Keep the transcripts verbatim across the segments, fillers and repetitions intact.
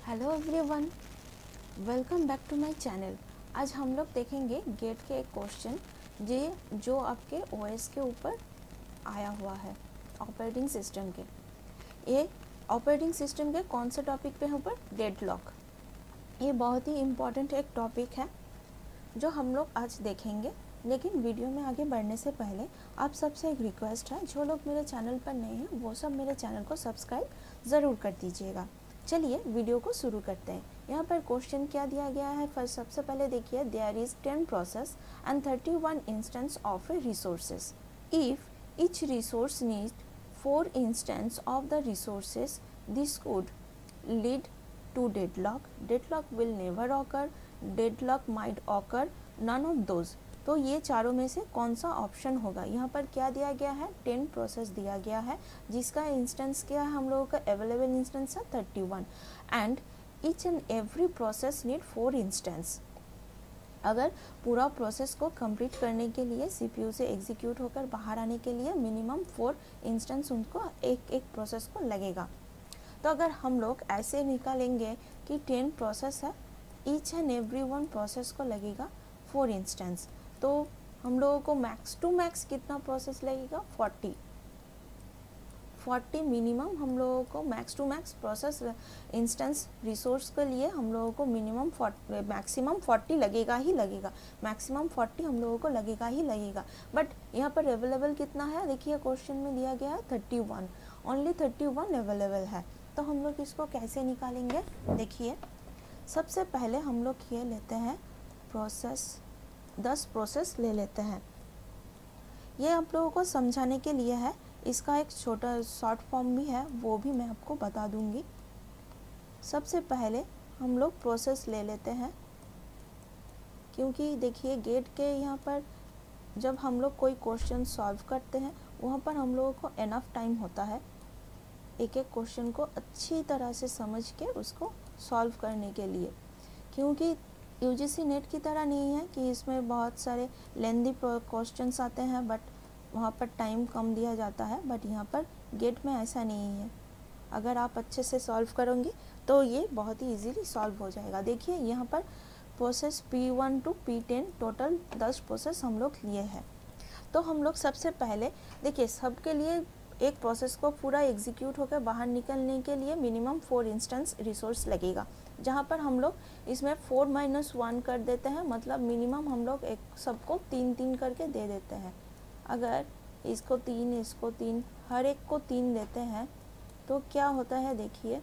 Hello everyone, welcome back to my channel. आज हम लोग देखेंगे गेट के एक क्वेश्चन जे जो आपके ओएस के ऊपर आया हुआ है, ऑपरेटिंग सिस्टम के। ये ऑपरेटिंग सिस्टम के कौन से टॉपिक पे है ऊपर? डेडलॉक। ये बहुत ही इम्पॉर्टेंट एक टॉपिक है जो हम लोग आज देखेंगे। लेकिन वीडियो में आगे बढ़ने से पहले आप सबसे एक रिक्वेस्ट है, जो लोग मेरे चैनल पर नए हैं वो सब मेरे चैनल को सब्सक्राइब ज़रूर कर दीजिएगा। चलिए वीडियो को शुरू करते हैं। यहाँ पर क्वेश्चन क्या दिया गया है? फर्स्ट सबसे पहले देखिए, there is ten process and thirty one instance of a resources. If each resource need four instance of the resources, this could lead to deadlock. Deadlock will never occur, deadlock might occur, none of those. तो ये चारों में से कौन सा option होगा? यहाँ पर क्या दिया गया है? टेन प्रोसेस दिया गया है जिसका इंस्टेंस क्या है? हम लोगों का अवेलेबल इंस्टेंस है thirty one and each and every process need four instance. अगर पूरा प्रोसेस को कंप्लीट करने के लिए सीपीयू से एग्जीक्यूट होकर बाहर आने के लिए मिनिमम फोर इंस्टेंस उनको एक एक प्रोसेस को लगेगा। तो अगर हम लोग ऐसे निकालेंगे कि टेन प्रोसेस है, each and every one process को लगेगा फोर इंस्टेंस, तो हम लोगों को मैक्स टू मैक्स कितना प्रोसेस लगेगा? फोर्टी। फोर्टी मिनिमम हम लोगों को max to max process instance resource के लिए हम लोगों को मिनिमम मैक्सिमम फोर्टी लगेगा ही लगेगा। मैक्सिमम फोर्टी हम लोगों को लगेगा ही लगेगा। बट यहाँ पर अवेलेबल कितना है? देखिए क्वेश्चन में दिया गया है thirty one, only thirty one available है। तो हम लोग इसको कैसे निकालेंगे? देखिए सबसे पहले हम लोग ये लेते हैं प्रोसेस, दस प्रोसेस ले लेते हैं। ये आप लोगों को समझाने के लिए है, इसका एक छोटा शॉर्ट फॉर्म भी है, वो भी मैं आपको बता दूंगी। सबसे पहले हम लोग प्रोसेस ले लेते हैं, क्योंकि देखिए गेट के यहाँ पर जब हम लोग कोई क्वेश्चन सॉल्व करते हैं वहाँ पर हम लोगों को एनफ टाइम होता है एक एक क्वेश्चन को अच्छी तरह से समझ के उसको सॉल्व करने के लिए। क्योंकि यूजीसी नेट की तरह नहीं है कि इसमें बहुत सारे लेंदी क्वेश्चंस आते हैं बट वहाँ पर टाइम कम दिया जाता है। बट यहाँ पर गेट में ऐसा नहीं है। अगर आप अच्छे से सॉल्व करोगे तो ये बहुत ही इजीली सॉल्व हो जाएगा। देखिए यहाँ पर process P one to P ten total दस प्रोसेस हम लोग लिए हैं। तो हम लोग सबसे पहले देखिए सबके लिए एक प्रोसेस को पूरा एग्जीक्यूट होकर बाहर निकलने के लिए मिनिमम फोर इंस्टेंस रिसोर्स लगेगा, जहाँ पर हम लोग इसमें फोर माइनस वन कर देते हैं, मतलब मिनिमम हम लोग एक सबको तीन तीन करके दे देते हैं। अगर इसको तीन, इसको तीन, हर एक को तीन देते हैं तो क्या होता है? देखिए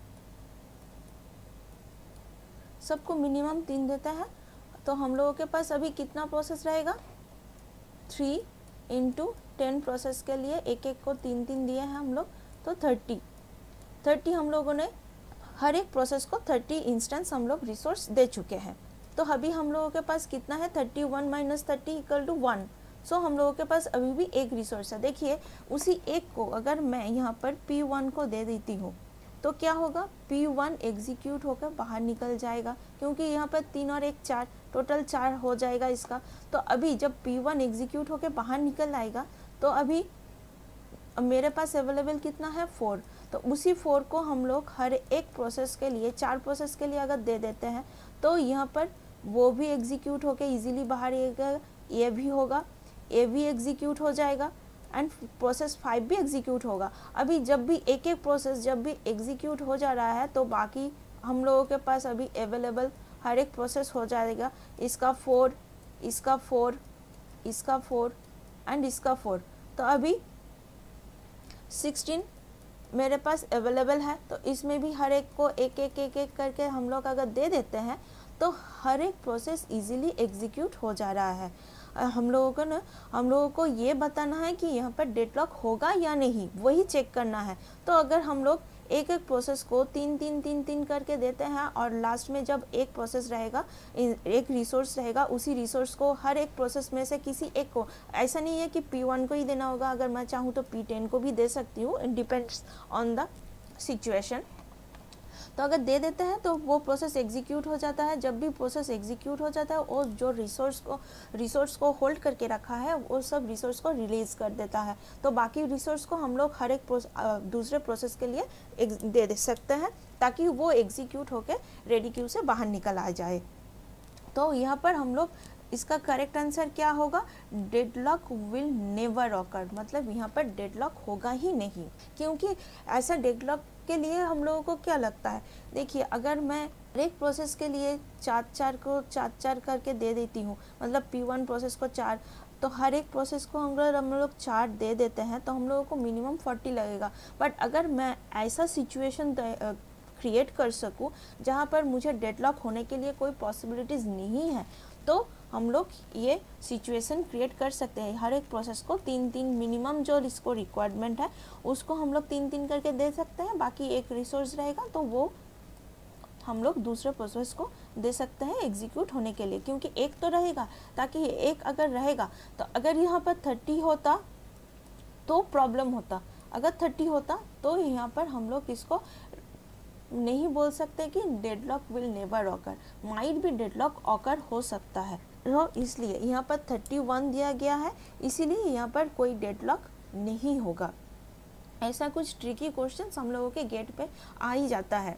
सबको मिनिमम तीन देता है तो हम लोगों के पास अभी कितना प्रोसेस रहेगा? थ्री इंटू टेन प्रोसेस के लिए एक एक को तीन तीन दिए हैं हम लोग, तो थर्टी थर्टी हम लोगों ने हर एक प्रोसेस को थर्टी इंस्टेंस हम लोग रिसोर्स दे चुके हैं। तो अभी हम लोगों के पास कितना है? Thirty one minus thirty equal to one. So हम लोगों के पास अभी भी एक रिसोर्स है। देखिए उसी एक को अगर मैं यहाँ पर पी वन को दे देती हूँ तो क्या होगा? पी वन एग्जीक्यूट होकर बाहर निकल जाएगा, क्योंकि यहाँ पर तीन और एक चार, टोटल चार हो जाएगा इसका। तो अभी जब पी वन एग्जीक्यूट होकर बाहर निकल आएगा तो अभी मेरे पास अवेलेबल कितना है? फोर। तो उसी फोर को हम लोग हर एक प्रोसेस के लिए, चार प्रोसेस के लिए अगर दे देते हैं तो यहाँ पर वो भी एग्जीक्यूट होकर इजीली बाहर आएगा, ये भी होगा, ये भी एग्जीक्यूट हो जाएगा एंड प्रोसेस फाइव भी एग्जीक्यूट होगा। अभी जब भी एक एक प्रोसेस जब भी एग्जीक्यूट हो जा रहा है तो बाकी हम लोगों के पास अभी अवेलेबल हर एक प्रोसेस हो जाएगा। इसका फोर, इसका फोर, इसका फोर एंड इसका फोर, तो अभी सिक्सटीन मेरे पास अवेलेबल है। तो इसमें भी हर एक को एक एक एक एक करके हम लोग अगर दे देते हैं तो हर एक प्रोसेस इजीली एग्जीक्यूट हो जा रहा है। हम लोगों को ना हम लोगों को ये बताना है कि यहाँ पर डेडलॉक होगा या नहीं, वही चेक करना है। तो अगर हम लोग एक एक प्रोसेस को तीन तीन तीन तीन करके देते हैं और लास्ट में जब एक प्रोसेस रहेगा, एक रिसोर्स रहेगा, उसी रिसोर्स को हर एक प्रोसेस में से किसी एक को, ऐसा नहीं है कि पी वन को ही देना होगा, अगर मैं चाहूँ तो पी टेन को भी दे सकती हूँ, it depends on the situation. तो अगर दे देते हैं तो वो प्रोसेस एग्जीक्यूट हो जाता है। जब भी प्रोसेस एग्जीक्यूट हो जाता है वो जो रिसोर्स को रिसोर्स को होल्ड करके रखा है वो सब रिसोर्स को रिलीज कर देता है। तो बाकी रिसोर्स को हम लोग हर एक प्रोसेस, दूसरे प्रोसेस के लिए दे दे सकते हैं ताकि वो एग्जीक्यूट होकर रेडी क्यू से बाहर निकल आ जाए। तो यहाँ पर हम लोग इसका करेक्ट आंसर क्या होगा, डेडलॉक विल नेवर ऑकर, मतलब यहाँ पर डेडलॉक होगा ही नहीं। क्योंकि ऐसा डेडलॉक के लिए हम लोगों को क्या लगता है, देखिए अगर मैं एक प्रोसेस के लिए चार चार को चार चार करके दे देती हूँ, मतलब पी वन प्रोसेस को चार, तो हर एक प्रोसेस को अगर हम लोग चार दे देते हैं तो हम लोगों को मिनिमम फोर्टी लगेगा। बट अगर मैं ऐसा सिचुएशन क्रिएट कर सकूं जहां पर मुझे डेडलॉक होने के लिए कोई पॉसिबिलिटीज़ नहीं है, तो हम लोग ये सिचुएशन क्रिएट कर सकते हैं। हर एक प्रोसेस को तीन तीन मिनिमम जो इसको रिक्वायरमेंट है उसको हम लोग तीन तीन करके दे सकते हैं। बाकी एक रिसोर्स रहेगा तो वो हम लोग दूसरे प्रोसेस को दे सकते हैं एग्जीक्यूट होने के लिए, क्योंकि एक तो रहेगा, ताकि एक अगर रहेगा तो अगर यहाँ पर थर्टी होता तो प्रॉब्लम होता, अगर थर्टी होता तो यहाँ पर हम लोग इसको नहीं बोल सकते कि deadlock will never occur, might भी डेडलॉक ऑकर हो सकता है। तो इसलिए यहाँ पर थर्टी वन दिया गया है, इसीलिए यहाँ पर कोई डेडलॉक नहीं होगा। ऐसा कुछ ट्रिकी क्वेश्चन हम लोगों के गेट पे आ ही जाता है।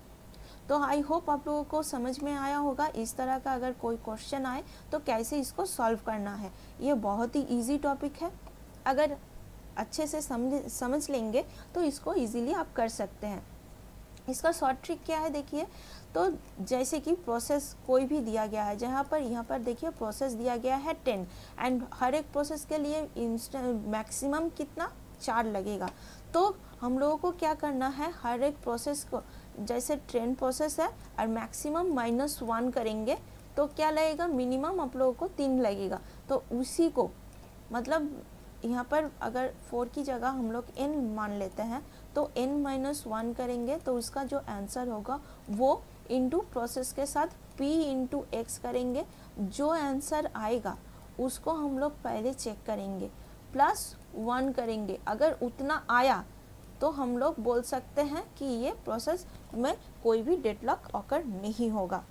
तो आई होप आप लोगों को समझ में आया होगा इस तरह का अगर कोई क्वेश्चन आए तो कैसे इसको सॉल्व करना है। ये बहुत ही इजी टॉपिक है, अगर अच्छे से समझ समझ लेंगे तो इसको इजीली आप कर सकते हैं। इसका शॉर्ट ट्रिक क्या है देखिए, तो जैसे कि प्रोसेस कोई भी दिया गया है, जहाँ पर यहाँ पर देखिए प्रोसेस दिया गया है टेन एंड हर एक प्रोसेस के लिए इंस्टेंट मैक्सिमम कितना चार लगेगा। तो हम लोगों को क्या करना है, हर एक प्रोसेस को जैसे टेन प्रोसेस है और मैक्सिमम माइनस वन करेंगे तो क्या लगेगा, मिनिमम आप लोगों को तीन लगेगा। तो उसी को मतलब यहाँ पर अगर फोर की जगह हम लोग n मान लेते हैं तो n माइनस वन करेंगे तो उसका जो आंसर होगा वो इंटू प्रोसेस के साथ p इंटू एक्स करेंगे। जो आंसर आएगा उसको हम लोग पहले चेक करेंगे, प्लस वन करेंगे। अगर उतना आया तो हम लोग बोल सकते हैं कि ये प्रोसेस में कोई भी डेडलॉक ऑकर नहीं होगा।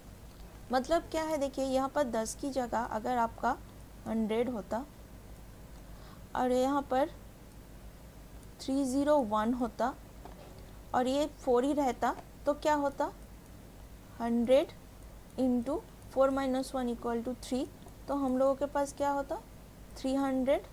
मतलब क्या है देखिए, यहाँ पर दस की जगह अगर आपका हंड्रेड होता और यहाँ पर थ्री ज़ीरो वन होता और ये फोर ही रहता तो क्या होता, hundred into four minus one equal to three. तो हम लोगों के पास क्या होता, थ्री हंड्रेड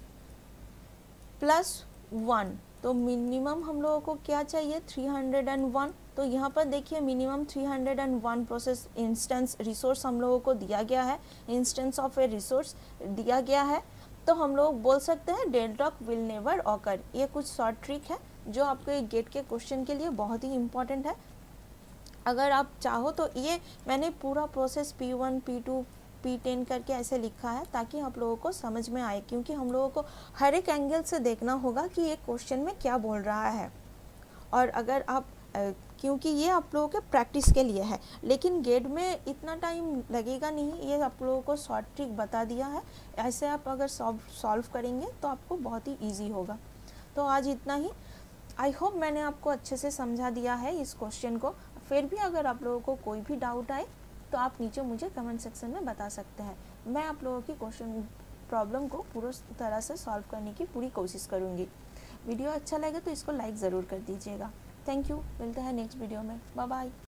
प्लस वन। तो मिनिमम हम लोगों को क्या चाहिए, थ्री हंड्रेड एंड वन। तो यहाँ पर देखिए minimum three hundred and one process instance resource हम लोगों को दिया गया है, इंस्टेंस ऑफ ए रिसोर्स दिया गया है। तो हम लोग बोल सकते हैं डेडलॉक विल नेवर ऑकर। ये कुछ शॉर्ट ट्रिक है जो आपके गेट के क्वेश्चन के लिए बहुत ही इम्पोर्टेंट है। अगर आप चाहो तो ये मैंने पूरा process P one P two P ten करके ऐसे लिखा है ताकि आप लोगों को समझ में आए, क्योंकि हम लोगों को हर एक एंगल से देखना होगा कि ये क्वेश्चन में क्या बोल रहा है। और अगर आप क्योंकि ये आप लोगों के प्रैक्टिस के लिए है, लेकिन गेट में इतना टाइम लगेगा नहीं, ये आप लोगों को शॉर्ट ट्रिक बता दिया है। ऐसे आप अगर सॉल्व सॉल्व करेंगे तो आपको बहुत ही इजी होगा। तो आज इतना ही। आई होप मैंने आपको अच्छे से समझा दिया है इस क्वेश्चन को। फिर भी अगर आप लोगों को कोई भी डाउट आए तो आप नीचे मुझे कमेंट सेक्शन में बता सकते हैं। मैं आप लोगों की क्वेश्चन प्रॉब्लम को पूरी तरह से सॉल्व करने की पूरी कोशिश करूँगी। वीडियो अच्छा लगे तो इसको लाइक ज़रूर कर दीजिएगा। थैंक यू, मिलते हैं नेक्स्ट वीडियो में। Bye bye.